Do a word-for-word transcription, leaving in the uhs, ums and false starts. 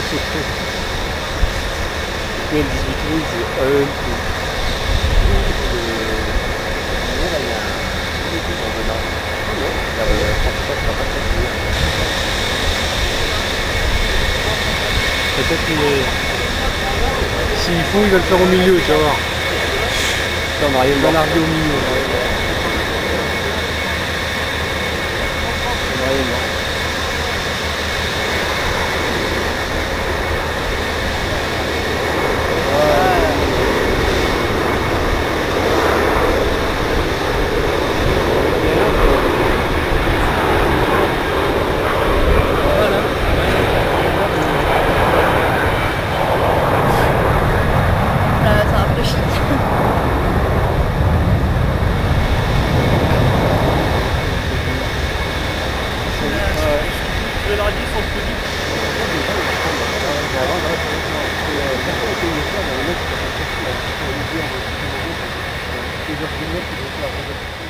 Quel dix-huit oui, c'est un peu. Là, il y a un peu en venant. Vers le trente-sept, ça va continuer. Peut-être qu'il est... S'il faut, il va le faire au milieu, tu vas voir. Là, on arrive à larguer au milieu. On arrive là. Je leur ai dit, ils sont plus vite. Plusieurs kilomètres,